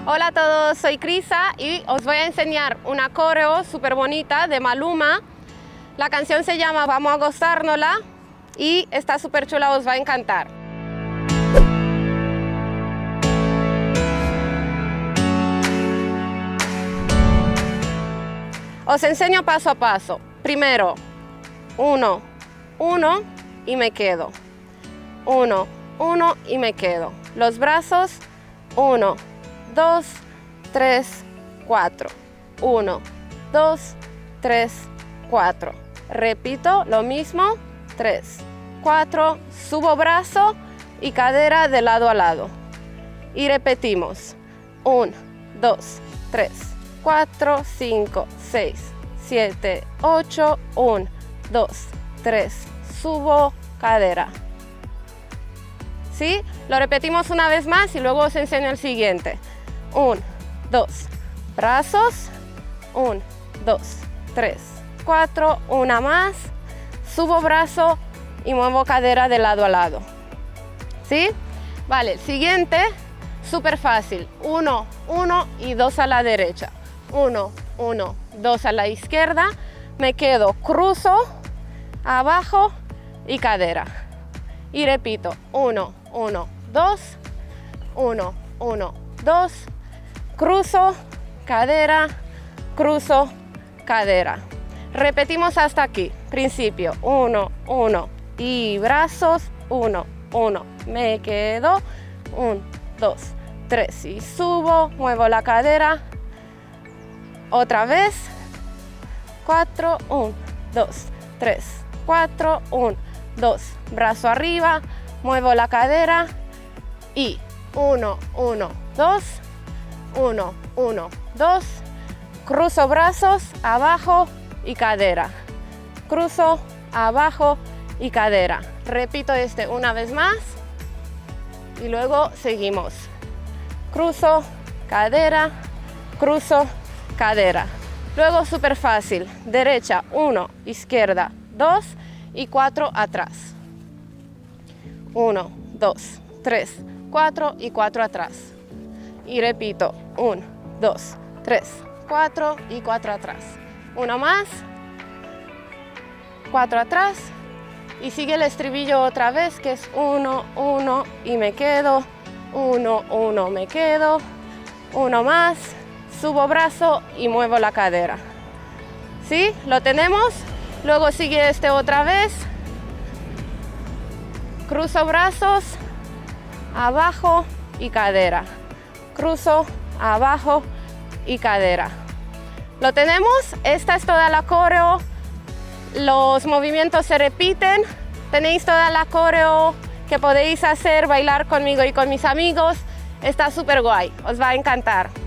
Hola a todos, soy Crisa y os voy a enseñar una coreo súper bonita de Maluma. La canción se llama Vamos a gozárnosla y está súper chula, os va a encantar. Os enseño paso a paso. Primero, 1, 1 y me quedo. 1, 1 y me quedo. Los brazos, 1, 2, 3, 4. 1, 2, 3, 4. Repito lo mismo. 3, 4. Subo brazo y cadera de lado a lado. Y repetimos. 1, 2, 3, 4, 5, 6, 7, 8. 1, 2, 3. Subo cadera. ¿Sí? Lo repetimos una vez más y luego os enseño el siguiente. 1, 2, brazos, 1, 2, 3, 4, una más, subo brazo y muevo cadera de lado a lado. ¿Sí? Vale, el siguiente, súper fácil. 1, 1 y 2 a la derecha. 1, 1, 2 a la izquierda, me quedo, cruzo, abajo y cadera. Y repito, 1, 1, 2, 1, 1, 2, cruzo, cadera, cruzo, cadera. Repetimos hasta aquí. Principio, 1, 1 y brazos, 1, 1, me quedo, 1, 2, 3 y subo, muevo la cadera, otra vez, 4, 1, 2, 3, 4, 1, 2, brazo arriba, muevo la cadera y 1, 1, 2, 1, 1, 2, cruzo brazos, abajo y cadera, cruzo, abajo y cadera. Repito este una vez más y luego seguimos. Cruzo, cadera, cruzo, cadera. Luego súper fácil, derecha 1, izquierda 2 y 4 atrás. 1, 2, 3, 4 y 4 atrás. Y repito, 1, 2, 3, 4 y 4 atrás. Uno más, 4 atrás y sigue el estribillo otra vez que es 1, 1 y me quedo, 1, 1 me quedo, uno más, subo brazo y muevo la cadera. ¿Sí? ¿Lo tenemos? Luego sigue este otra vez, cruzo brazos, abajo y cadera, cruzo, abajo y cadera. ¿Lo tenemos? Esta es toda la coreo, los movimientos se repiten, tenéis toda la coreo que podéis hacer, bailar conmigo y con mis amigos, está súper guay, os va a encantar.